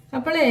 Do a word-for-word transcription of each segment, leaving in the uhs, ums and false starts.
അപ്പോളേ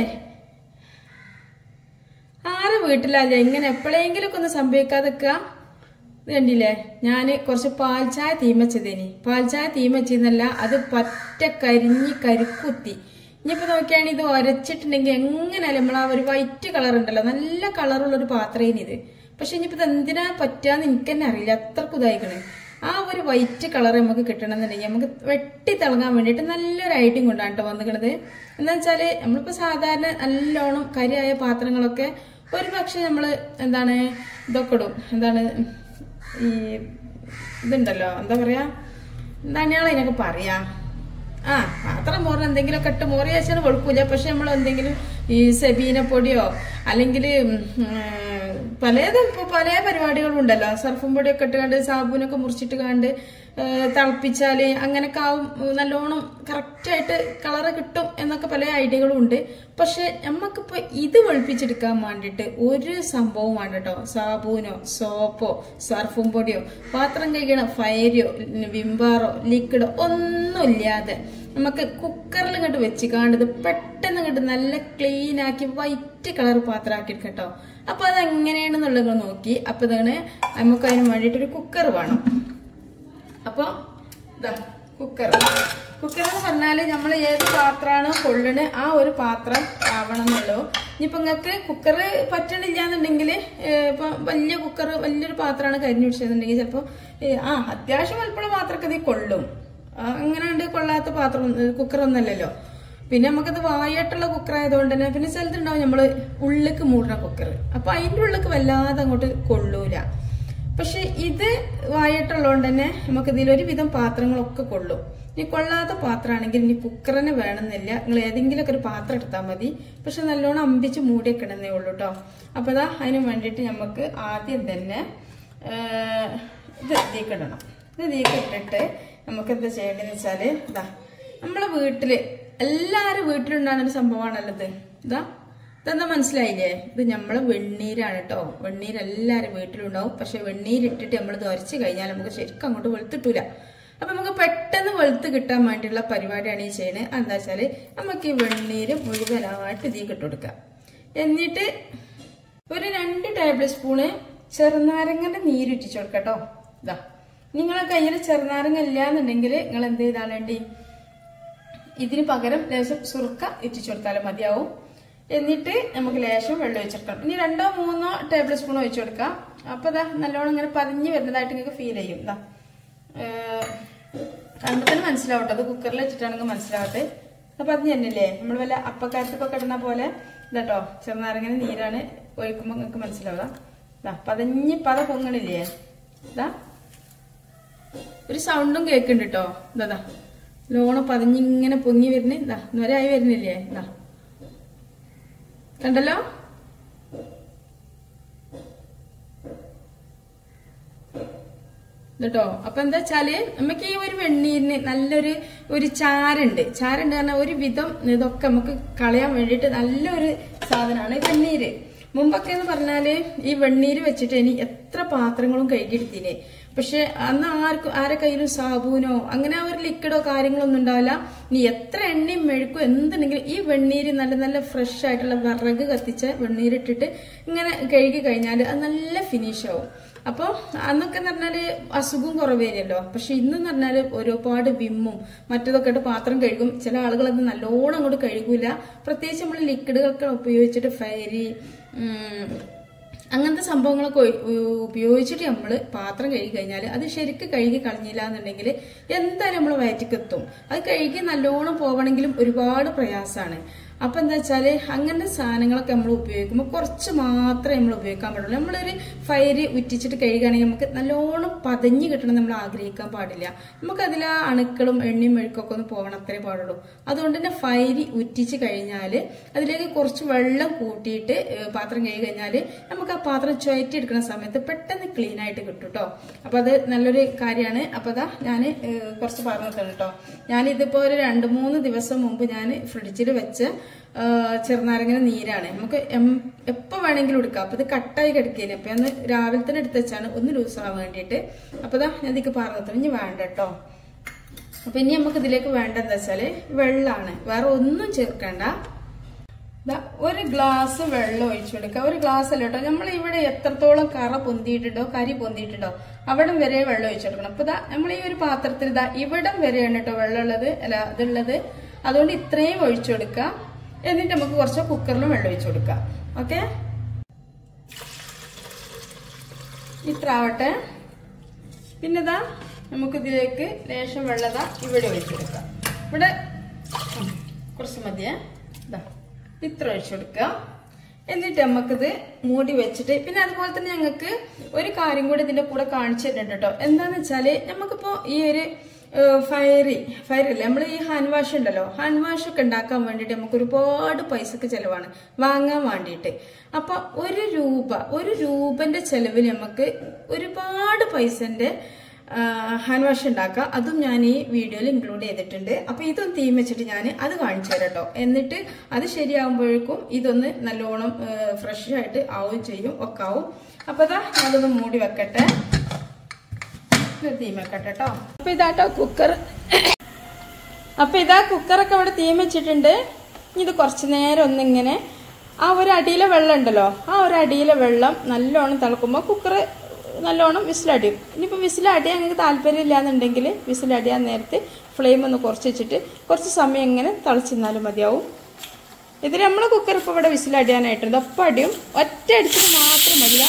ആരെ വീട്ടിലല്ലേ ഇങ്ങനെ എപ്പോഴെങ്കിലൊക്കെ ഒന്ന് സംഭവിക്കാതൊക്കെ ഇത് കണ്ടില്ലേ, ഞാൻ കുറച്ച് പാൽച്ചായ തീമച്ചതേനി. പാൽച്ചായ തീമച്ചെന്നല്ല, അത് പറ്റ കരിഞ്ഞ് കരിക്കുത്തി. ഇനിയിപ്പോ നോക്കിയാണെങ്കിൽ ഇത് ഒരച്ചിട്ടുണ്ടെങ്കിൽ എങ്ങനെയല്ല നമ്മൾ ആ ഒരു വൈറ്റ് കളർ ഉണ്ടല്ലോ, നല്ല കളറുള്ള ഒരു പാത്രേനി ഇത്. പക്ഷെ ഇനിയിപ്പോ ഇത് എന്തിനാ പറ്റാന്ന് എനിക്ക് തന്നെ അറിയില്ല, അത്രക്കും ഇതായിക്കണേ. ആ ഒരു വൈറ്റ് കളർ നമുക്ക് കിട്ടണമെന്നുണ്ടെങ്കിൽ നമുക്ക് വെട്ടി തിളങ്ങാൻ വേണ്ടിയിട്ട് നല്ലൊരു ഐഡിയ കൊണ്ടാണ് കേട്ടോ വന്നിക്കണത്. എന്താ വെച്ചാല് നമ്മളിപ്പോ സാധാരണ നല്ലോണം കരിയായ പാത്രങ്ങളൊക്കെ ഒരു പക്ഷെ നമ്മള് എന്താണ് ഇതൊക്കെ ഇടും, എന്താണ് ഈ ഇതുണ്ടല്ലോ, എന്താ പറയാ, എന്താണ് ഇതിനൊക്കെ പറയാ, ആ പാത്രം മോറ എന്തെങ്കിലുമൊക്കെ ഇട്ട് മോറി വെച്ചാൽ കൊഴുക്കൂല. പക്ഷെ നമ്മൾ എന്തെങ്കിലും ഈ സെബീന പൊടിയോ അല്ലെങ്കിൽ പലതും ഇപ്പൊ പല പരിപാടികളും ഉണ്ടല്ലോ, സർഫും പൊടിയൊക്കെ ഇട്ട് കണ്ട് സാബൂനൊക്കെ മുറിച്ചിട്ട് കണ്ട് തിളപ്പിച്ചാല് അങ്ങനൊക്കെ ആവും, നല്ലോണം കറക്റ്റായിട്ട് കളറ് കിട്ടും എന്നൊക്കെ പല ഐഡിയകളും ഉണ്ട്. പക്ഷെ നമ്മക്കിപ്പോ ഇത് വെളുപ്പിച്ചെടുക്കാൻ വേണ്ടിയിട്ട് ഒരു സംഭവം വേണ്ട കേട്ടോ. സാബൂനോ സോപ്പോ സർഫും പൊടിയോ പാത്രം കഴിക്കണ ഫയരോ വിംബാറോ ലിക്വിഡോ ഒന്നുമില്ലാതെ നമുക്ക് കുക്കറിൽ ഇങ്ങോട്ട് വെച്ച് കാണുന്നത് പെട്ടെന്ന് ഇങ്ങോട്ട് നല്ല ക്ലീൻ ആക്കി വൈറ്റ് കളർ പാത്രമാക്കി കേട്ടോ. അപ്പൊ അതെങ്ങനെയാണെന്നുള്ളത് നോക്കി. അപ്പൊ ഇതാണ് നമുക്ക് അതിന് വേണ്ടിയിട്ടൊരു കുക്കർ വേണം. അപ്പൊ ഇതാ കുക്കർ. കുക്കർ എന്ന് പറഞ്ഞാല് നമ്മൾ ഏത് പാത്രമാണോ കൊള്ളണ് ആ ഒരു പാത്രം ആവണം എന്നുള്ളൂ. ഇനിയിപ്പൊ നിങ്ങൾക്ക് കുക്കർ പറ്റണില്ല എന്നുണ്ടെങ്കിൽ ഇപ്പൊ വലിയ കുക്കർ വലിയൊരു പാത്രമാണ് കരിഞ്ഞു പിടിച്ചതെന്നുണ്ടെങ്കിൽ ചിലപ്പോ ആ അത്യാവശ്യം വലുപ്പമുള്ള പാത്രമൊക്കെ ഇത് കൊള്ളും. അങ്ങനെ ഉണ്ട് കൊള്ളാത്ത പാത്രം കുക്കർ ഒന്നല്ലല്ലോ. പിന്നെ നമുക്കത് വായായിട്ടുള്ള കുക്കർ ആയതുകൊണ്ട് തന്നെ പിന്നെ സ്ഥലത്തുണ്ടാവും നമ്മള് ഉള്ളിലേക്ക് മൂടുന്ന കുക്കർ. അപ്പൊ അതിന്റെ ഉള്ളിലേക്ക് വല്ലാതെ അങ്ങോട്ട് കൊള്ളൂല. പക്ഷെ ഇത് വായിട്ടുള്ളതുകൊണ്ട് തന്നെ നമുക്ക് ഇതിലൊരു വിധം പാത്രങ്ങളൊക്കെ കൊള്ളും. ഇനി കൊള്ളാത്ത പാത്രമാണെങ്കിൽ ഇനി കുക്കറിന് വേണമെന്നില്ല, നിങ്ങൾ ഏതെങ്കിലുമൊക്കെ ഒരു പാത്രം എടുത്താൽ മതി. പക്ഷെ നല്ലോണം അമ്പിച്ച് മൂടിയൊക്കെ ഇടുന്നേ ഉള്ളൂ കേട്ടോ. അപ്പൊ അതാ അതിന് വേണ്ടിയിട്ട് നമുക്ക് ആദ്യം തന്നെ ഇത് തീക്കിടണം. ഇത് തീക്കിട്ടിട്ട് നമുക്ക് എന്താ ചെയ്യേണ്ടതെന്ന് വെച്ചാല് ഇതാ നമ്മളെ വീട്ടില് എല്ലാരും വീട്ടിലുണ്ടാകുന്ന ഒരു സംഭവമാണല്ലോ ഇത്. ഇതാ ഇതെന്താ മനസ്സിലായില്ലേ, ഇത് നമ്മളെ വെണ്ണീരാണ് കേട്ടോ. വെണ്ണീര് എല്ലാരും വീട്ടിലുണ്ടാവും. പക്ഷെ വെണ്ണീരിട്ടിട്ട് നമ്മൾ തുരച്ച് കഴിഞ്ഞാൽ നമുക്ക് ശരിക്കും അങ്ങോട്ട് വെളുത്തിട്ടൂല. അപ്പൊ നമുക്ക് പെട്ടെന്ന് വെളുത്ത് കിട്ടാൻ വേണ്ടിയുള്ള പരിപാടിയാണ് ഈ ചെയ്യുന്നത്. എന്താ വെച്ചാല് നമുക്ക് ഈ വെണ്ണീര് മുഴുവനായിട്ട് ഇതിൽ ഇട്ട് കൊടുക്കാം. എന്നിട്ട് ഒരു രണ്ട് ടേബിൾ സ്പൂണ് ചെറുനാരങ്ങന്റെ നീരിറ്റിച്ചു കൊടുക്കാം കേട്ടോ. ഇതാ നിങ്ങളെ കയ്യിൽ ചെറുനാരങ്ങ ഇല്ല എന്നുണ്ടെങ്കിൽ നിങ്ങൾ എന്ത് ചെയ്താൽ വേണ്ടി ഇതിന് പകരം ലേശം സുറുക്ക ഇറ്റിച്ചു കൊടുത്താലും മതിയാവും. എന്നിട്ട് നമുക്ക് ലേശം വെള്ളം ഒഴിച്ചെടുക്കണം. ഇനി രണ്ടോ മൂന്നോ ടേബിൾ സ്പൂൺ ഒഴിച്ചു കൊടുക്കാം. അപ്പൊ ഇതാ നല്ലോണം ഇങ്ങനെ പതിഞ്ഞ് വരുന്നതായിട്ട് നിങ്ങൾക്ക് ഫീൽ ചെയ്യും. ഇതാ കണ്ടു തന്നെ മനസ്സിലാവട്ടെ, അത് കുക്കറിൽ വെച്ചിട്ടാണെങ്കിൽ മനസ്സിലാവട്ടെ. അപ്പൊ പതിഞ്ഞ് തന്നെയല്ലേ, നമ്മൾ വല്ല അപ്പക്കാരത്തൊക്കെ ഇടുന്ന പോലെ ഇതാട്ടോ ചെറുനാരങ്ങനെ നീരാണ് ഒഴിക്കുമ്പോൾ നിങ്ങൾക്ക് മനസ്സിലാവുക. ഇതാ പതിഞ്ഞ് പത പൊങ്ങണില്ലേ, ഇതാ ഒരു സൗണ്ടും കേൾക്കുന്നുണ്ട് കേട്ടോ. ഇതാ ലോണം പതിഞ്ഞിങ്ങനെ പൊങ്ങി വരുന്നേ, ഇതാ നൊരായി വരുന്നില്ലേ, ഇതാ കണ്ടല്ലോ. കേട്ടോ അപ്പൊ എന്താ വെച്ചാല് നമുക്ക് ഈ ഒരു വെണ്ണീരിന് നല്ലൊരു ഒരു ചാരുണ്ട്. ചാരുണ്ട് കാരണം ഒരു വിധം ഇതൊക്കെ നമുക്ക് കളയാൻ വേണ്ടിയിട്ട് നല്ലൊരു സാധനമാണ് വെണ്ണീര്. മുമ്പൊക്കെ എന്ന് പറഞ്ഞാല് ഈ വെണ്ണീര് വെച്ചിട്ട് ഇനി എത്ര പാത്രങ്ങളും കഴുകിയെടുത്തിനെ. പക്ഷെ അന്ന് ആർക്കും ആരെ കയ്യിലും സാബൂനോ അങ്ങനെ ഒരു ലിക്വിഡോ കാര്യങ്ങളോ ഒന്നും ഉണ്ടാവില്ല. ഇനി എത്ര എണ്ണയും മെഴുക്കോ എന്തുണ്ടെങ്കിലും ഈ വെണ്ണീര് നല്ല നല്ല ഫ്രഷ് ആയിട്ടുള്ള വിറക് കത്തിച്ച വെണ്ണീരിട്ടിട്ട് ഇങ്ങനെ കഴുകി കഴിഞ്ഞാൽ അത് നല്ല ഫിനിഷ് ആവും. അപ്പൊ അന്നൊക്കെ എന്ന് പറഞ്ഞാല് അസുഖവും കുറവേനല്ലോ. പക്ഷെ ഇന്നെന്ന് പറഞ്ഞാല് ഒരുപാട് വിമ്മും മറ്റതൊക്കെ ഇട്ട് പാത്രം കഴുകും. ചില ആളുകൾ അത് നല്ലോണം അങ്ങോട്ട് കഴുകൂല. പ്രത്യേകിച്ച് നമ്മൾ ലിക്വിഡുകളൊക്കെ ഉപയോഗിച്ചിട്ട് ഫയരി അങ്ങനത്തെ സംഭവങ്ങളൊക്കെ ഉപയോഗിച്ചിട്ട് നമ്മൾ പാത്രം കഴുകി കഴിഞ്ഞാൽ അത് ശരിക്കും കഴുകി കളഞ്ഞില്ല എന്നുണ്ടെങ്കിൽ എന്തായാലും നമ്മൾ വയറ്റിക്കെത്തും. അത് കഴുകി നല്ലോണം പോകണമെങ്കിലും ഒരുപാട് പ്രയാസമാണ്. അപ്പൊ എന്താ വെച്ചാല് അങ്ങനത്തെ സാധനങ്ങളൊക്കെ നമ്മൾ ഉപയോഗിക്കുമ്പോൾ കുറച്ച് മാത്രമേ നമ്മൾ ഉപയോഗിക്കാൻ പാടുള്ളൂ. നമ്മളൊരു ഫയര് ഉറ്റിച്ചിട്ട് കഴുകുകയാണെങ്കിൽ നമുക്ക് നല്ലോണം പതഞ്ഞ് കിട്ടണം നമ്മൾ ആഗ്രഹിക്കാൻ പാടില്ല. നമുക്ക് അതിൽ ആ അണുക്കളും എണ്ണയും മെഴുക്കൊക്കെ ഒന്ന് പോകണം, അത്രേ പാടുള്ളൂ. അതുകൊണ്ട് തന്നെ ഫയര് ഉറ്റിച്ച് കഴിഞ്ഞാൽ അതിലേക്ക് കുറച്ച് വെള്ളം കൂട്ടിയിട്ട് പാത്രം കഴുകി കഴിഞ്ഞാൽ നമുക്ക് ആ പാത്രം ചുയറ്റി എടുക്കുന്ന സമയത്ത് പെട്ടെന്ന് ക്ലീൻ ആയിട്ട് കിട്ടും കേട്ടോ. അപ്പൊ അത് നല്ലൊരു കാര്യമാണ്. അപ്പൊ അതാ ഞാൻ കുറച്ച് പറഞ്ഞു തന്നെ കേട്ടോ. ഞാനിതിപ്പോ ഒരു രണ്ട് മൂന്ന് ദിവസം മുമ്പ് ഞാൻ ഫ്രിഡ്ജിൽ വെച്ച് ചെറുനാരങ്ങ നീരാണ്. നമുക്ക് എപ്പോ വേണമെങ്കിലും എടുക്കാം. അപ്പൊ ഇത് കട്ടായി കിടക്കേനെ. അപ്പൊ ഒന്ന് രാവിലെ തന്നെ എടുത്ത് വെച്ചാണ് ഒന്ന് ലൂസാവാൻ വേണ്ടിയിട്ട്. അപ്പൊ ഇതാ ഞാൻ ഇതിക്ക് പറഞ്ഞു ഇനി വേണ്ട കേട്ടോ. അപ്പൊ ഇനി നമുക്ക് ഇതിലേക്ക് വേണ്ട എന്താ വെച്ചാല് വെള്ളമാണ്, വേറെ ഒന്നും ചേർക്കണ്ട. ഒരു ഗ്ലാസ് വെള്ളം ഒഴിച്ചു കൊടുക്കുക. ഒരു ഗ്ലാസ് അല്ല കേട്ടോ, നമ്മൾ ഇവിടെ എത്രത്തോളം കറ പൊന്തിയിട്ടുണ്ടോ കരി പൊന്തിയിട്ടുണ്ടോ അവിടം വരെ വെള്ളം ഒഴിച്ചു കൊടുക്കണം. അപ്പൊ ഇതാ നമ്മൾ ഈ ഒരു പാത്രത്തിൽ ഇതാ ഇവിടം വരെയാണ് കേട്ടോ വെള്ളം ഉള്ളത്, അല്ല അതുള്ളത്. അതുകൊണ്ട് ഇത്രയും ഒഴിച്ചു കൊടുക്കുക. എന്നിട്ട് നമുക്ക് കുറച്ച് കുക്കറിലും വെള്ളം ഒഴിച്ചു കൊടുക്കാം. ഓക്കെ, ഇത്ര ആവട്ടെ. പിന്നെ ഇതാ നമുക്ക് ഇതിലേക്ക് ലേശം വെള്ളത ഇവിടെ ഒഴിച്ചു കൊടുക്കാം. ഇവിടെ കുറച്ച് മതിയേ, ഇതാ ഇത്ര ഒഴിച്ചു കൊടുക്കുക. എന്നിട്ട് നമുക്കിത് മൂടി വെച്ചിട്ട്, പിന്നെ അതുപോലെ തന്നെ ഞങ്ങൾക്ക് ഒരു കാര്യം കൂടി ഇതിന്റെ കൂടെ കാണിച്ചു തരുന്നുണ്ട് കേട്ടോ. എന്താന്ന് വെച്ചാല് നമുക്കിപ്പോ ഈ ഒരു ഫയറി ഫയറില്ല നമ്മൾ ഈ ഹാൻഡ് വാഷ് ഉണ്ടല്ലോ, ഹാൻഡ് വാഷ് ഒക്കെ ഉണ്ടാക്കാൻ വേണ്ടിയിട്ട് നമുക്ക് ഒരുപാട് പൈസക്ക് ചെലവാണ് വാങ്ങാൻ വേണ്ടിയിട്ട്. അപ്പൊ ഒരു രൂപ ഒരു രൂപന്റെ ചെലവിൽ നമുക്ക് ഒരുപാട് പൈസന്റെ ഹാൻഡ് വാഷ് ഉണ്ടാക്കാം. അതും ഞാൻ ഈ വീഡിയോയിൽ ഇൻക്ലൂഡ് ചെയ്തിട്ടുണ്ട്. അപ്പൊ ഇതൊന്ന് തീം വെച്ചിട്ട് ഞാൻ അത് കാണിച്ചു തരാം കേട്ടോ. എന്നിട്ട് അത് ശരിയാകുമ്പോഴേക്കും ഇതൊന്ന് നല്ലോണം ഫ്രഷ് ആയിട്ട് ആവുകയും ചെയ്യും, ഒക്കെ ആവും. അപ്പൊ ഇതാ അതൊന്ന് മൂടി വെക്കട്ടെ, തീം വെക്കട്ടെ കേട്ടോ. അപ്പൊ ഇതാട്ടോ കുക്കർ. അപ്പൊ ഇതാ കുക്കറൊക്കെ ഇവിടെ തീം വെച്ചിട്ടുണ്ട്. ഇത് കുറച്ചു നേരം ഒന്നിങ്ങനെ ആ ഒരു അടിയിലെ വെള്ളം ഉണ്ടല്ലോ, ആ ഒരു അടിയിലെ വെള്ളം നല്ലോണം തിളക്കുമ്പോൾ കുക്കർ നല്ലോണം വിസിലടിയും. ഇനിയിപ്പോൾ വിസിലടിയാൻ നിങ്ങൾക്ക് താല്പര്യം ഇല്ലാന്നുണ്ടെങ്കിൽ വിസിലടിയാൻ നേരത്തെ ഫ്ലെയിം ഒന്ന് കുറച്ച് വെച്ചിട്ട് കുറച്ച് സമയം ഇങ്ങനെ തിളച്ചിരുന്നാലും മതിയാവും. ഇതിൽ നമ്മളെ കുക്കർ ഇപ്പോൾ ഇവിടെ വിസിലടിയാനായിട്ടുണ്ട്. ഒപ്പം അടിയും, ഒറ്റ അടിച്ചിട്ട് മാത്രം മതിയാ.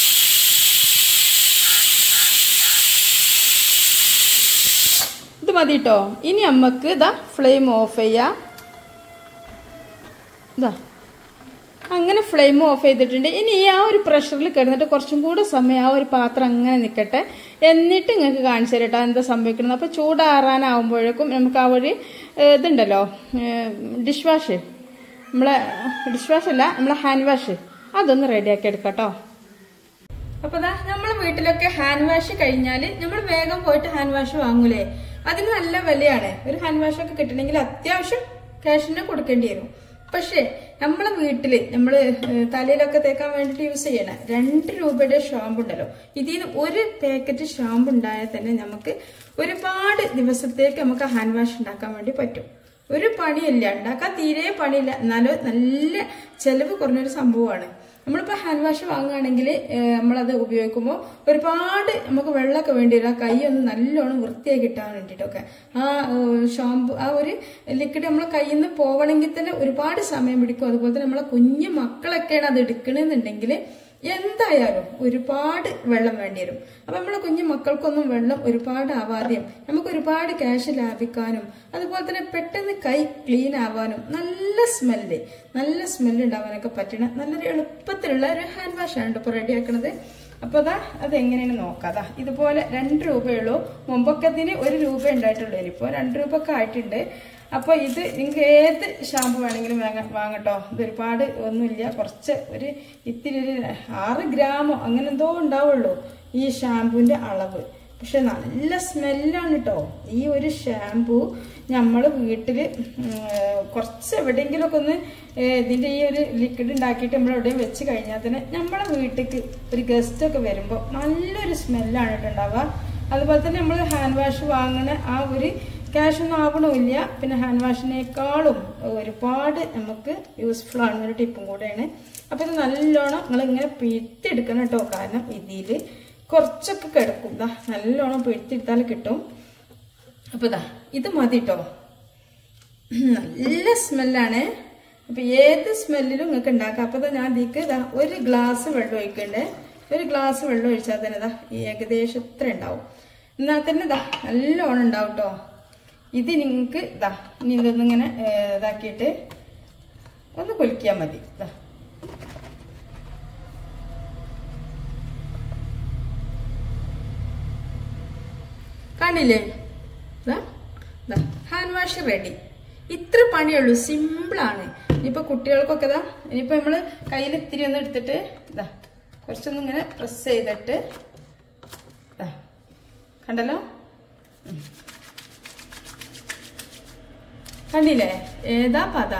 ഇത് മതി കേട്ടോ. ഇനി നമുക്ക് ഇതാ ഫ്ലെയിം ഓഫ് ചെയ്യാം. ഇതാ അങ്ങനെ ഫ്ലെയിം ഓഫ് ചെയ്തിട്ടുണ്ട്. ഇനി ഈ ആ ഒരു പ്രഷറിൽ കിടന്നിട്ട് കുറച്ചും കൂടെ സമയം ആ ഒരു പാത്രം അങ്ങനെ നിൽക്കട്ടെ. എന്നിട്ട് നിങ്ങൾക്ക് കാണിച്ചു തരട്ടോ എന്താ സംഭവിക്കുന്നത്. അപ്പോൾ ചൂടാറാനാവുമ്പോഴേക്കും നമുക്ക് ആ ഒരു ഇതുണ്ടല്ലോ ഡിഷ് വാഷ്, നമ്മളെ ഡിഷ് വാഷ് അല്ല നമ്മളെ ഹാൻഡ് വാഷ്, അതൊന്ന് റെഡിയാക്കി എടുക്കാം കേട്ടോ. അപ്പൊ ദാ നമ്മളെ വീട്ടിലൊക്കെ ഹാൻഡ് വാഷ് കഴിഞ്ഞാൽ നമ്മൾ വേഗം പോയിട്ട് ഹാൻഡ് വാഷ് വാങ്ങൂലേ, അതിന് നല്ല വിലയാണ്. ഒരു ഹാൻഡ് വാഷ് ഒക്കെ കിട്ടണമെങ്കിൽ അത്യാവശ്യം ക്യാഷിന് കൊടുക്കേണ്ടി വരും. പക്ഷെ നമ്മളെ വീട്ടില് നമ്മള് തലയിലൊക്കെ തേക്കാൻ വേണ്ടിട്ട് യൂസ് ചെയ്യണ രണ്ട് രൂപയുടെ ഷാമ്പു ഉണ്ടല്ലോ, ഇതിൽ നിന്ന് ഒരു പാക്കറ്റ് ഷാമ്പു ഉണ്ടായാൽ തന്നെ നമുക്ക് ഒരുപാട് ദിവസത്തേക്ക് നമുക്ക് ഹാൻഡ് വാഷ് ഉണ്ടാക്കാൻ വേണ്ടി പറ്റും. ഒരു പണിയില്ല, ഉണ്ടാക്കാൻ തീരെ പണിയില്ല, എന്നാലും നല്ല ചെലവ് കുറഞ്ഞൊരു സംഭവമാണ്. നമ്മളിപ്പോൾ ഹാൻഡ് വാഷ് വാങ്ങുകയാണെങ്കിൽ നമ്മളത് ഉപയോഗിക്കുമ്പോൾ ഒരുപാട് നമുക്ക് വെള്ളമൊക്കെ വേണ്ടി വരും. ആ കൈ ഒന്ന് നല്ലോണം വൃത്തിയായി കിട്ടാൻ വേണ്ടിയിട്ടൊക്കെ ആ ഷാമ്പു ആ ഒരു ലിക്വിഡ് നമ്മളെ കയ്യിൽ നിന്ന് പോവണമെങ്കിൽ തന്നെ ഒരുപാട് സമയം പിടിക്കും. അതുപോലെ തന്നെ നമ്മളെ കുഞ്ഞു മക്കളൊക്കെയാണ് അത് എടുക്കണമെന്നുണ്ടെങ്കിൽ എന്തായാലും ഒരുപാട് വെള്ളം വേണ്ടി വരും. അപ്പൊ നമ്മളെ കുഞ്ഞു മക്കൾക്കൊന്നും വെള്ളം ഒരുപാട് ആവാതെയും നമുക്ക് ഒരുപാട് ക്യാഷ് ലാഭിക്കാനും അതുപോലെ തന്നെ പെട്ടെന്ന് കൈ ക്ലീൻ ആവാനും നല്ല സ്മെല്ല് നല്ല സ്മെല്ല് ഉണ്ടാവാനൊക്കെ പറ്റണ നല്ലൊരു എളുപ്പത്തിലുള്ള ഒരു ഹാൻഡ് വാഷാണ് ഇപ്പൊ റെഡിയാക്കണത്. അപ്പൊ അതാ അതെങ്ങനെയാണ് നോക്കാതാ. ഇതുപോലെ രണ്ട് രൂപയുള്ളൂ. മുമ്പൊക്കെ ഇതിന് ഒരു രൂപ ഉണ്ടായിട്ടുള്ളൂ, ഇനിയിപ്പോ രണ്ട് രൂപ ഒക്കെ ആയിട്ടുണ്ട്. അപ്പൊ ഇത് നിങ്ങൾക്ക് ഏത് ഷാമ്പു വേണമെങ്കിലും വാങ്ങ വാങ്ങട്ടോ. ഇത് ഒരുപാട് ഒന്നുമില്ല, കുറച്ച് ഒരു ഇത്തിരി ഒരു ആറ് ഗ്രാമോ അങ്ങനെ എന്തോ ഉണ്ടാവുള്ളൂ ഈ ഷാമ്പുവിന്റെ അളവ്. പക്ഷെ നല്ല സ്മെല്ലാണ് കേട്ടോ ഈ ഒരു ഷാമ്പു. നമ്മൾ വീട്ടില് കുറച്ച് എവിടെയെങ്കിലുമൊക്കെ ഒന്ന് ഇതിന്റെ ഈ ഒരു ലിക്വിഡ് ഉണ്ടാക്കിയിട്ട് നമ്മൾ എവിടെയും വെച്ച് കഴിഞ്ഞാൽ തന്നെ നമ്മളെ വീട്ടിലേക്ക് ഒരു ഗസ്റ്റ് ഒക്കെ വരുമ്പോൾ നല്ലൊരു സ്മെല്ലാണ് കേട്ടോ ഉണ്ടാവുക. അതുപോലെ തന്നെ നമ്മൾ ഹാൻഡ് വാഷ് വാങ്ങണ ആ ഒരു ക്യാഷ് ഒന്നും ആവണമില്ല. പിന്നെ ഹാൻഡ് വാഷിനേക്കാളും ഒരുപാട് നമുക്ക് യൂസ്ഫുൾ ആണ്, ഒരു ടിപ്പും കൂടെയാണ്. അപ്പൊ ഇത് നല്ലോണം നിങ്ങൾ ഇങ്ങനെ പിഴുത്തെടുക്കണം കേട്ടോ, കാരണം ഇതിൽ കുറച്ചൊക്കെ കിടക്കും. ഇതാ നല്ലോണം പിഴുത്തെടുത്താൽ കിട്ടും. അപ്പൊ ഇതാ ഇത് മതി കേട്ടോ, നല്ല സ്മെല്ലാണ്. അപ്പൊ ഏത് സ്മെല്ലിലും നിങ്ങൾക്ക് ഉണ്ടാക്കാം. അപ്പൊ ഇതാ ഞാൻ ഇതിക്ക് ഇതാ ഒരു ഗ്ലാസ് വെള്ളം ഒഴിക്കണ്ടേ, ഒരു ഗ്ലാസ് വെള്ളം ഒഴിച്ചാൽ തന്നെ ഇതാ ഏകദേശം ഇത്ര ഉണ്ടാവും. എന്നാൽ തന്നെ ഇതാ നല്ലോണം ഉണ്ടാവും കേട്ടോ. ഇത് നിങ്ങൾക്ക് ഇതാ ഇനി ഇതൊന്നിങ്ങനെ ഇതാക്കിയിട്ട് ഒന്ന് കുലിക്കാൻ മതി. ഇതാ കാണില്ലേ, ഹാൻഡ് വാഷ് റെഡി. ഇത്ര പണിയുള്ളൂ, സിമ്പിളാണ്. ഇനിയിപ്പോൾ കുട്ടികൾക്കൊക്കെ ഇതാ ഇനിയിപ്പോൾ നമ്മൾ കയ്യിൽ ഇത്തിരി ഒന്ന് എടുത്തിട്ട് ഇതാ കുറച്ചൊന്നും ഇങ്ങനെ പ്രസ് ചെയ്തിട്ട് ഇതാ കണ്ടല്ലോ, കണ്ടില്ലേ ഏതാ പത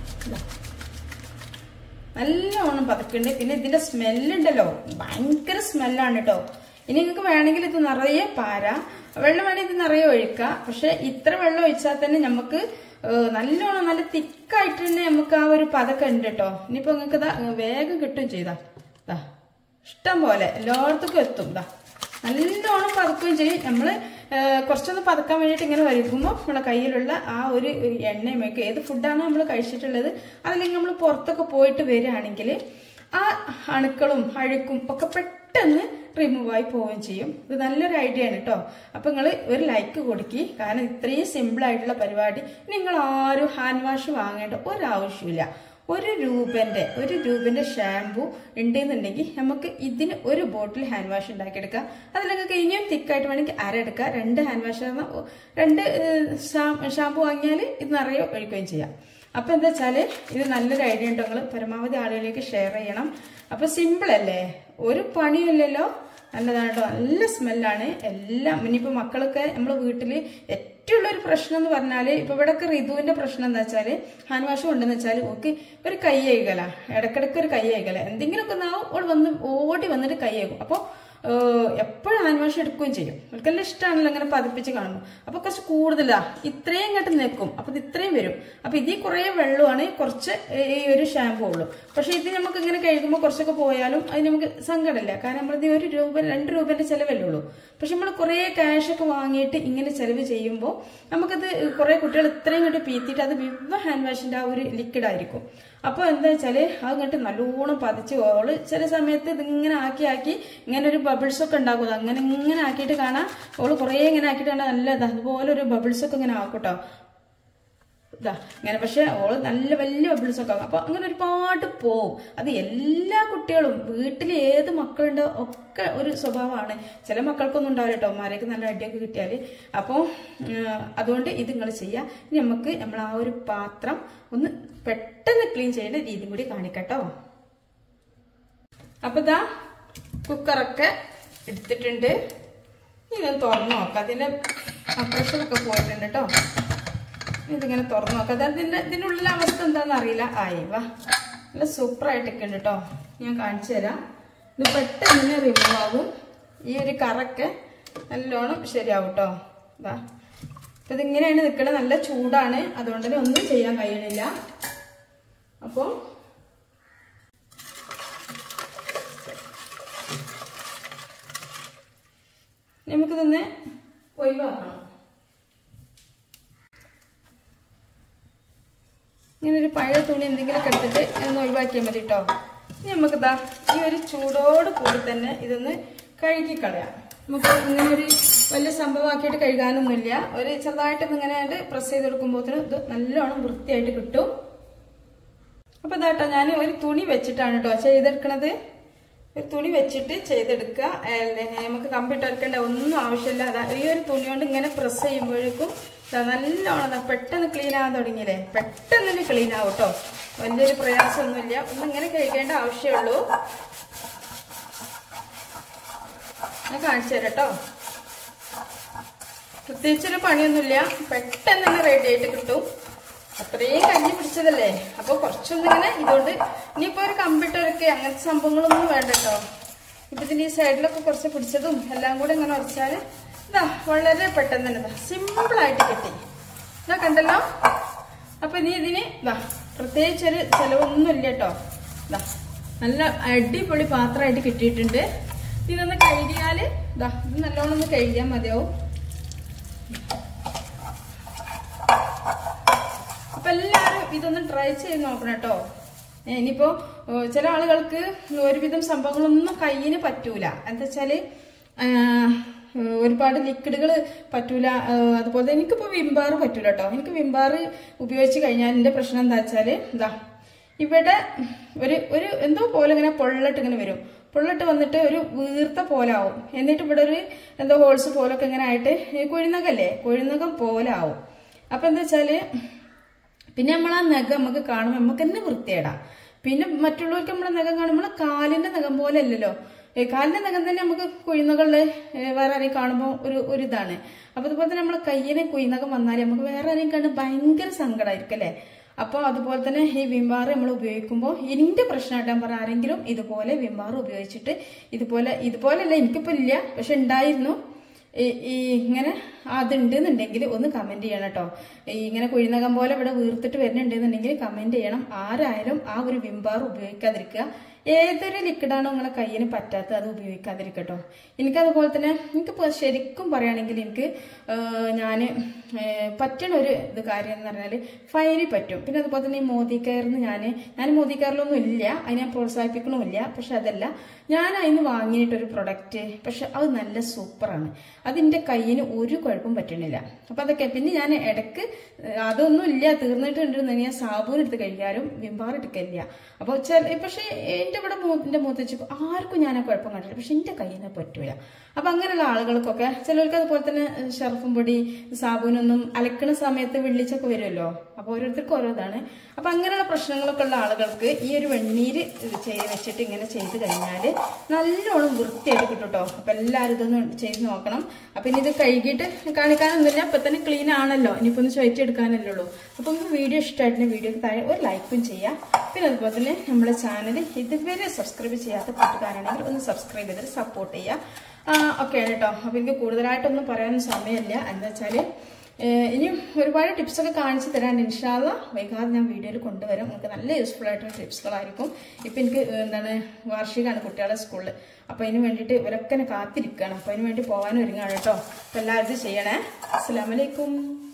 നല്ലോണം പതക്കുണ്ട്. പിന്നെ ഇതിന്റെ സ്മെല്ലുണ്ടല്ലോ ഭയങ്കര സ്മെല്ലാണ് കേട്ടോ. ഇനി നിങ്ങൾക്ക് വേണമെങ്കിൽ ഇത് നിറയെ പാര വെള്ളം വേണമെങ്കിൽ ഇത് നിറയെ ഒഴിക്കാം. പക്ഷെ ഇത്ര വെള്ളം ഒഴിച്ചാൽ തന്നെ നമുക്ക് നല്ലോണം നല്ല തിക്കായിട്ട് തന്നെ നമുക്ക് ആ ഒരു ഒരു പതൊക്കെ ഉണ്ട് കേട്ടോ. ഇനിയിപ്പോ നിങ്ങൾക്ക് ഇതാ വേഗം കിട്ടും ചെയ്താ ഇതാ ഇഷ്ടം പോലെ എല്ലായിടത്തേക്കും എത്തും. ഇതാ നല്ലോണം പതക്കുകയും ചെയ്യും. നമ്മള് കുറച്ചൊന്ന് പതക്കാൻ വേണ്ടിയിട്ട് ഇങ്ങനെ വരയ്ക്കുമ്പോൾ നമ്മളെ കയ്യിലുള്ള ആ ഒരു എണ്ണയുമൊക്കെ ഏത് ഫുഡാണോ നമ്മൾ കഴിച്ചിട്ടുള്ളത് അതല്ലെങ്കിൽ നമ്മൾ പുറത്തൊക്കെ പോയിട്ട് വരികയാണെങ്കിൽ ആ അണുക്കളും അഴുക്കും ഒക്കെ പെട്ടെന്ന് റിമൂവ് ആയി പോവുകയും ചെയ്യും. ഇത് നല്ലൊരു ഐഡിയ ആണ് കേട്ടോ. അപ്പൊ നിങ്ങൾ ഒരു ലൈക്ക് കൊടുക്കി. കാരണം ഇത്രയും സിമ്പിൾ ആയിട്ടുള്ള പരിപാടി. നിങ്ങൾ ആരും ഹാൻഡ് വാഷ് വാങ്ങേണ്ട ഒരാവശ്യമില്ല. ഒരു രൂപന്റെ ഒരു രൂപന്റെ ഷാമ്പു ഉണ്ടെന്നുണ്ടെങ്കിൽ നമുക്ക് ഇതിന് ഒരു ബോട്ടിൽ ഹാൻഡ് വാഷ് ഉണ്ടാക്കിയെടുക്കാം. അതിലൊക്കെ ഇനിയും തിക്കായിട്ട് വേണമെങ്കിൽ അരയെടുക്കാം. രണ്ട് ഹാൻഡ് വാഷ് രണ്ട് ഷാമ്പു വാങ്ങിയാൽ ഇത് നിറയെ ഒഴിക്കുകയും ചെയ്യാം. അപ്പൊ എന്താ വെച്ചാല് ഇത് നല്ലൊരു ഐഡിയ ഉണ്ടോ. നിങ്ങൾ പരമാവധി ആളുകളിലേക്ക് ഷെയർ ചെയ്യണം. അപ്പൊ സിമ്പിൾ അല്ലേ, ഒരു പണിയില്ലല്ലോ. നല്ലതാണ് കേട്ടോ. നല്ല സ്മെല്ലാണ് എല്ലാം. ഇനിയിപ്പോ മക്കളൊക്കെ നമ്മളെ വീട്ടില് ഏറ്റവും ഉള്ള ഒരു പ്രശ്നം എന്ന് പറഞ്ഞാല് ഇപ്പൊ ഇവിടെയൊക്കെ ഋതുവിന്റെ പ്രശ്നം എന്താ വെച്ചാല് ഹാൻഡ് വാഷ് കൊണ്ടെന്ന് വെച്ചാൽ ഓക്കെ ഒരു കൈ കഴുകല, ഇടക്കിടക്ക് ഒരു കൈ കഴുകല, എന്തെങ്കിലുമൊക്കെ നാവും ഓൾ വന്ന് ഓടി വന്നിട്ട് കൈ കഴുകും. അപ്പൊ എപ്പോഴും ഹാൻഡ് വാഷ് എടുക്കുകയും ചെയ്യും. അവർക്കെല്ലാം ഇഷ്ടമാണല്ലോ അങ്ങനെ പതിപ്പിച്ച് കാണുമ്പോൾ. അപ്പൊ കുറച്ച് കൂടുതലാ ഇത്രയും ഇങ്ങോട്ട് നിൽക്കും. അപ്പൊ ഇത് ഇത്രയും വരും. അപ്പൊ ഇതിൽ കുറെ വെള്ളമാണ്, കുറച്ച് ഈ ഒരു ഷാമ്പൂ ഉള്ളൂ. പക്ഷെ ഇത് നമുക്ക് ഇങ്ങനെ കഴുകുമ്പോൾ കുറച്ചൊക്കെ പോയാലും അത് നമുക്ക് സങ്കടമില്ല. കാരണം നമ്മളിത് ഒരു രൂപ രണ്ട് രൂപന്റെ ചെലവല്ലേ ഉള്ളൂ. പക്ഷെ നമ്മൾ കുറെ ക്യാഷൊക്കെ വാങ്ങിയിട്ട് ഇങ്ങനെ ചെലവ് ചെയ്യുമ്പോൾ നമുക്കത് കുറെ കുട്ടികൾ ഇത്രയും ഇങ്ങോട്ട് പീത്തിയിട്ട് അത് വിവ ഹാൻഡ് വാഷിന്റെ ആ ഒരു ലിക്വിഡ് ആയിരിക്കും. അപ്പൊ എന്താ വെച്ചാല് അത് ഇങ്ങോട്ട് നല്ലോണം പതിച്ച് ഓള് ചില സമയത്ത് ഇതിങ്ങനെ ആക്കി ആക്കി ഇങ്ങനെ ഒരു ബബിൾസ് ഒക്കെ ഉണ്ടാക്കും. അങ്ങനെ ഇങ്ങനെ ആക്കിയിട്ട് കാണാം. ഓള് കുറെ ഇങ്ങനെ ആക്കിയിട്ട് കാണാൻ നല്ലതാ. അതുപോലെ ഒരു ബബിൾസ് ഒക്കെ ഇങ്ങനെ ആക്കൂട്ടോ ഇതാ ഇങ്ങനെ. പക്ഷെ ഓള് നല്ല വലിയ ബബിൾസ് ഒക്കെ ആക്കും. അപ്പൊ അങ്ങനെ ഒരുപാട് പോവും. അത് എല്ലാ കുട്ടികളും വീട്ടിൽ ഏത് മക്കളുണ്ടോ ഒക്കെ ഒരു സ്വഭാവമാണ്. ചില മക്കൾക്കൊന്നും ഉണ്ടാവില്ല കേട്ടോ, മാരേക്ക് നല്ല അടിയൊക്കെ കിട്ടിയാല്. അപ്പോൾ അതുകൊണ്ട് ഇത് നിങ്ങൾ ചെയ്യാം. ഇനി നമുക്ക് നമ്മൾ ആ ഒരു പാത്രം ഒന്ന് പെട്ടെന്ന് ക്ലീൻ ചെയ്യേണ്ട രീതിയും കൂടി കാണിക്കട്ടോ. അപ്പൊ ഇതാ കുക്കറൊക്കെ എടുത്തിട്ടുണ്ട്. ഇതൊന്ന് തുറന്നു നോക്കാം. അതിന്റെ പ്രഷറൊക്കെ പോയിട്ടുണ്ട് കേട്ടോ. ഇതിങ്ങനെ തുറന്നു നോക്കാം. അതിന്റെ ഇതിനുള്ള അവസ്ഥ എന്താണെന്ന് അറിയില്ല. ആയി വാ നല്ല സൂപ്പറായിട്ടൊക്കെ ഉണ്ട് കേട്ടോ. ഞാൻ കാണിച്ചു തരാം. ഇത് പെട്ടെന്ന് തന്നെ റിമൂവ് ആകും. ഈ ഒരു കറൊക്കെ നല്ലോണം ശരിയാവും കേട്ടോ. ഇതാ അപ്പൊ ഇതിങ്ങനെയാണ് നിൽക്കുന്നത്. നല്ല ചൂടാണ്, അതുകൊണ്ട് തന്നെ ഒന്നും ചെയ്യാൻ കഴിയണില്ല. അപ്പോ നമുക്കിതൊന്ന് ഒഴിവാക്കണം. ഇങ്ങനെ ഒരു പഴയ തുണി എന്തെങ്കിലുമൊക്കെ എടുത്തിട്ട് ഒന്ന് ഒഴിവാക്കിയാൽ മതി കേട്ടോ. ഇനി നമുക്കിതാ ഈ ഒരു ചൂടോട് കൂടി തന്നെ ഇതൊന്ന് കഴുകി കളയാം. നമുക്ക് ഇങ്ങനെ ഒരു വലിയ സംഭവമാക്കിയിട്ട് കഴുകാനൊന്നുമില്ല. ഒരു ചെറുതായിട്ട് ഇങ്ങനെ പ്രസ് ചെയ്ത് കൊടുക്കുമ്പോഴത്തേനും ഇത് നല്ലോണം വൃത്തിയായിട്ട് കിട്ടും. അപ്പൊ ഇതാട്ടോ ഞാൻ ഒരു തുണി വെച്ചിട്ടാണ് കേട്ടോ ചെയ്തെടുക്കണത്. ഒരു തുണി വെച്ചിട്ട് ചെയ്തെടുക്കുക. നമുക്ക് കമ്പ്യൂട്ടർ എടുക്കേണ്ട ഒന്നും ആവശ്യമില്ല. അതാ ഈ ഒരു തുണി കൊണ്ട് ഇങ്ങനെ പ്രസ് ചെയ്യുമ്പോഴേക്കും നല്ലോണം പെട്ടെന്ന് ക്ലീൻ ആകാൻ തുടങ്ങിയില്ലേ, പെട്ടെന്ന് തന്നെ ക്ലീൻ ആവും കേട്ടോ. വലിയൊരു പ്രയാസമൊന്നുമില്ല. ഒന്നും ഇങ്ങനെ കഴിക്കേണ്ട ആവശ്യമുള്ളൂ. ഞാൻ കാണിച്ചു തരാം കേട്ടോ. പ്രത്യേകിച്ചൊരു പണിയൊന്നുമില്ല, പെട്ടെന്ന് തന്നെ റെഡി ആയിട്ട് കിട്ടും. അത്രയും കഞ്ഞി പിടിച്ചതല്ലേ. അപ്പൊ കുറച്ചൊന്നിങ്ങനെ ഇതുകൊണ്ട് ഇനിയിപ്പോ ഒരു കമ്പ്യൂട്ടറൊക്കെ അങ്ങനത്തെ സംഭവങ്ങളൊന്നും വേണ്ട കേട്ടോ. ഇപ്പൊ ഇതിന്റെ ഈ സൈഡിലൊക്കെ കുറച്ച് പിടിച്ചതും എല്ലാം കൂടെ ഇങ്ങനെ ഉറച്ചാല് ഇതാ വളരെ പെട്ടെന്ന് തന്നെ സിമ്പിൾ ആയിട്ട് കിട്ടി. ഇതാ കണ്ടല്ലോ. അപ്പൊ ഇനി ഇതിന് ഇതാ പ്രത്യേകിച്ചൊരു ചെലവൊന്നുമില്ല കേട്ടോ. ഇതാ നല്ല അടിപൊളി പാത്രമായിട്ട് കിട്ടിയിട്ടുണ്ട്. ഇതൊന്ന് കഴുകിയാല് ഇതാ ഇത് നല്ലോണം ഒന്ന് കഴുകിയാൽ മതിയാവും. അപ്പൊ എല്ലാരും ഇതൊന്ന് ട്രൈ ചെയ്ത് നോക്കണം കേട്ടോ. ഇനിയിപ്പോ ചില ആളുകൾക്ക് ഒരുവിധം സംഭവങ്ങളൊന്നും കയ്യിന് പറ്റൂല. എന്താ വെച്ചാല് ഒരുപാട് ലിക്വിഡുകൾ പറ്റൂല. അതുപോലെ എനിക്കിപ്പോ വിംബാർ പറ്റൂല കേട്ടോ. എനിക്ക് വിംബാർ ഉപയോഗിച്ച് കഴിഞ്ഞാൽ എന്റെ പ്രശ്നം എന്താ വെച്ചാല് ഇതാ ഇവിടെ ഒരു ഒരു എന്തോ പോലെ ഇങ്ങനെ പൊള്ളട്ട് ഇങ്ങനെ വരും. പൊള്ളട്ട് വന്നിട്ട് ഒരു വീർത്ത പോലെ ആവും. എന്നിട്ട് ഇവിടെ ഒരു എന്തോ ഹോൾസ് പോലൊക്കെ ഇങ്ങനെ ആയിട്ട് കുഴിനകല്ലേ കുഴിനകം പോലെ ആവും. അപ്പൊ എന്താ വെച്ചാല് പിന്നെ നമ്മൾ ആ നഖം നമുക്ക് കാണുമ്പോൾ നമുക്ക് തന്നെ വൃത്തിയിടാം. പിന്നെ മറ്റുള്ളവർക്ക് നമ്മളെ നഖം കാണുമ്പോൾ കാലിന്റെ നഖം പോലെ അല്ലല്ലോ. കാലിന്റെ നഖം തന്നെ നമുക്ക് കുഴിനകളില് വേറെ ആരെയും കാണുമ്പോൾ ഒരു ഒരു ഇതാണ്. അപ്പൊ അതുപോലെ തന്നെ നമ്മളെ കയ്യിന് കുഴിനകം വന്നാൽ നമുക്ക് വേറെ ആരെയും കാണുമ്പോൾ ഭയങ്കര സങ്കടമായിരിക്കും അല്ലെ. അപ്പൊ അതുപോലെ തന്നെ ഈ വിംബാർ നമ്മൾ ഉപയോഗിക്കുമ്പോൾ ഇതിന്റെ പ്രശ്നമായിട്ട് ഞാൻ പറഞ്ഞ ആരെങ്കിലും ഇതുപോലെ വിംബാർ ഉപയോഗിച്ചിട്ട് ഇതുപോലെ ഇതുപോലെയല്ല എനിക്കിപ്പോ ഇല്ല, പക്ഷെ ഉണ്ടായിരുന്നു ഈ ഇങ്ങനെ അതുണ്ടെന്നുണ്ടെങ്കിൽ ഒന്ന് കമന്റ് ചെയ്യണം കേട്ടോ. ഇങ്ങനെ കുഴിനകം പോലെ ഇവിടെ വീർത്തിട്ട് വരുന്നുണ്ടെന്നുണ്ടെങ്കിൽ കമന്റ് ചെയ്യണം. ആരായാലും ആ ഒരു വിം ബാർ ഉപയോഗിക്കാതിരിക്കുക. ഏതൊരു ലിക്വിഡാണോ നിങ്ങളെ കയ്യിന് പറ്റാത്തത് അത് ഉപയോഗിക്കാതിരിക്കട്ടോ. എനിക്കതുപോലെ തന്നെ എനിക്കിപ്പോൾ ശരിക്കും പറയുകയാണെങ്കിൽ എനിക്ക് ഞാൻ പറ്റണ ഒരു ഇത് കാര്യം എന്ന് പറഞ്ഞാൽ ഫൈനി പറ്റും. പിന്നെ അതുപോലെ തന്നെ ഈ മോദി കെയറിന്ന് ഞാൻ ഞാൻ മോദി കെയറിലൊന്നും ഇല്ല, അതിനെ ഞാൻ പ്രോത്സാഹിപ്പിക്കണമില്ല. പക്ഷെ അതല്ല, ഞാൻ അതിന് വാങ്ങിയിട്ടൊരു പ്രൊഡക്റ്റ്, പക്ഷെ അത് നല്ല സൂപ്പറാണ്. അതിൻ്റെ കയ്യിന് ഒരു കുഴപ്പം പറ്റണില്ല. അപ്പം അതൊക്കെ പിന്നെ ഞാൻ ഇടയ്ക്ക് അതൊന്നും ഇല്ല തീർന്നിട്ടുണ്ടെന്ന് ഞാൻ സാബൂൻ എടുത്ത് കഴിക്കാനും വിംബാർ എടുക്കില്ല. അപ്പോൾ ചില പക്ഷെ എൻ്റെ ഇവിടെ എൻ്റെ മൂത്തച്ഛ ആർക്കും ഞാൻ ആ കുഴപ്പം കണ്ടില്ല, പക്ഷെ എൻ്റെ കയ്യിനെ പറ്റൂല. അപ്പം അങ്ങനെയുള്ള ആളുകൾക്കൊക്കെ ചിലർക്ക് അതുപോലെ തന്നെ ഷർഫും പൊടി സാബൂനൊന്നും അലക്കണ സമയത്ത് വെള്ളിച്ചൊക്കെ വരുമല്ലോ. അപ്പോൾ ഓരോരുത്തർക്കും ഓരോ ഇതാണ്. അപ്പം അങ്ങനെയുള്ള പ്രശ്നങ്ങളൊക്കെ ഉള്ള ആളുകൾക്ക് ഈ ഒരു വെണ്ണീര് ചെയ്ത് വെച്ചിട്ട് ഇങ്ങനെ ചെയ്ത് കഴിഞ്ഞാൽ നല്ലോണം വൃത്തിയായിട്ട് കിട്ടും കേട്ടോ. അപ്പം എല്ലാവരും ഇതൊന്ന് ചെയ്ത് നോക്കണം. അപ്പം ഇനി ഇത് കഴുകിയിട്ട് കാണിക്കാനൊന്നുമില്ല, അപ്പം തന്നെ ക്ലീൻ ആണല്ലോ, ഇനിയിപ്പോൾ ഒന്ന് ചോദിച്ചെടുക്കാനല്ലേ ഉള്ളൂ. അപ്പം നിങ്ങൾക്ക് വീഡിയോ ഇഷ്ടമായിട്ട് വീഡിയോക്ക് താഴെ ഒരു ലൈക്കും ചെയ്യാം. പിന്നെ അതുപോലെ തന്നെ നമ്മുടെ ചാനൽ ഇതുവരെ സബ്സ്ക്രൈബ് ചെയ്യാത്ത കൂട്ടുകാരാണെങ്കിൽ ഒന്ന് സബ്സ്ക്രൈബ് ചെയ്തിട്ട് സപ്പോർട്ട് ചെയ്യുക. ഒക്കെയാണ് കേട്ടോ. അപ്പം എനിക്ക് കൂടുതലായിട്ടൊന്നും പറയാനൊന്നും സമയമില്ല. എന്താ വെച്ചാൽ ഇനിയും ഒരുപാട് ടിപ്സൊക്കെ കാണിച്ചു തരാൻ ഇൻഷാ അല്ലാ വൈകാതെ ഞാൻ വീഡിയോയിൽ കൊണ്ടുവരും. നിങ്ങൾക്ക് നല്ല യൂസ്ഫുൾ ആയിട്ടുള്ള ടിപ്സുകളായിരിക്കും. ഇപ്പം എനിക്ക് എന്താണ് വാർഷികമാണ് കുട്ടികളുടെ സ്കൂളിൽ. അപ്പം അതിന് വേണ്ടിയിട്ട് ഇവരൊക്കെ കാത്തിരിക്കുകയാണ്. അപ്പം അതിന് വേണ്ടി പോകാനും ഒരുങ്ങാണ് കേട്ടോ. അപ്പം എല്ലാവരും ചെയ്യണേ. അസ്സലാമു അലൈക്കും.